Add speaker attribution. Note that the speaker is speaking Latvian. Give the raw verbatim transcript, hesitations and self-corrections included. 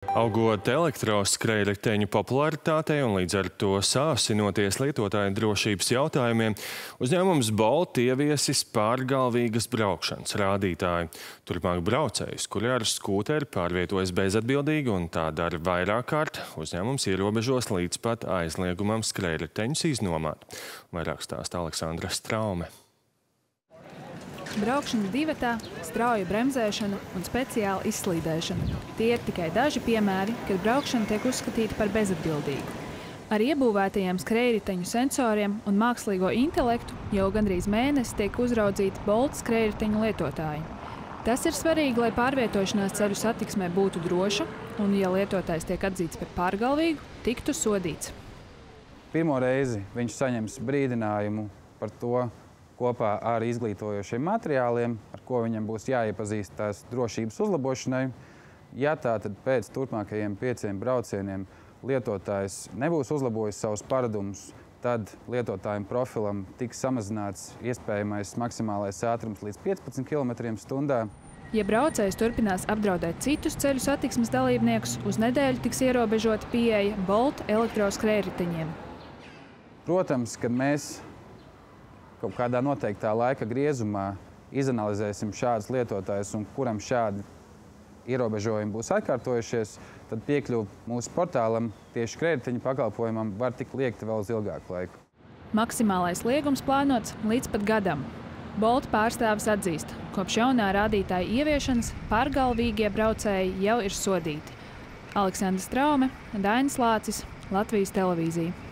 Speaker 1: Augot elektroskrējriteņu popularitātei un līdz ar to sāsinoties lietotāju drošības jautājumiem, uzņēmums Bolt ieviesis pārgalvīgas braukšanas rādītāju. Turpmāk braucējus, kuri ar skūteri pārvietojas bezatbildīgi un tā dara vairāk kārt, uzņēmums ierobežos līdz pat aizliegumam skrējriteņus iznomāt. Vairāk stāsta Aleksandra Straume.
Speaker 2: Braukšana divatā, strauja bremzēšana un speciāla izslīdēšana. Tie ir tikai daži piemēri, kad braukšana tiek uzskatīta par bezatbildīgu. Ar iebūvētajiem skrējriteņu sensoriem un mākslīgo intelektu jau gandrīz mēnesi tiek uzraudzīti Bolt skrējriteņu lietotāji. Tas ir svarīgi, lai pārvietošanās ceļu satiksmē būtu droša un, ja lietotājs tiek atzīts par pārgalvīgu, tiktu sodīts.
Speaker 3: Pirmo reizi viņš saņems brīdinājumu par to, kopā ar izglītojošiem materiāliem, ar ko viņam būs jāiepazīstās drošības uzlabošanai. Ja tā, tad pēc turpmākajiem pieciem braucieniem lietotājs nebūs uzlabojis savus paradumus, tad lietotājiem profilam tiks samazināts iespējamais maksimālais ātrums līdz piecpadsmit kilometriem stundā.
Speaker 2: Ja braucējs turpinās apdraudēt citus ceļu satiksmes dalībniekus, uz nedēļu tiks ierobežota pieeja Bolt elektroskrējriteņiem.
Speaker 3: Protams, kad mēs kaut kādā noteiktā laika griezumā izanalizēsim šādus lietotājus un kuram šādi ierobežojumi būs atkārtojušies, tad piekļuva mūsu portālam tieši skrējriteņu pakalpojumam var tikt liekta vēl uz ilgāku laiku.
Speaker 2: Maksimālais liegums plānots līdz pat gadam. Bolt pārstāvis atzīst, kopš jaunā rādītāja ieviešanas pārgalvīgie braucēji jau ir sodīti. Aleksandra Straume, Dainis Lācis, Latvijas televīzija.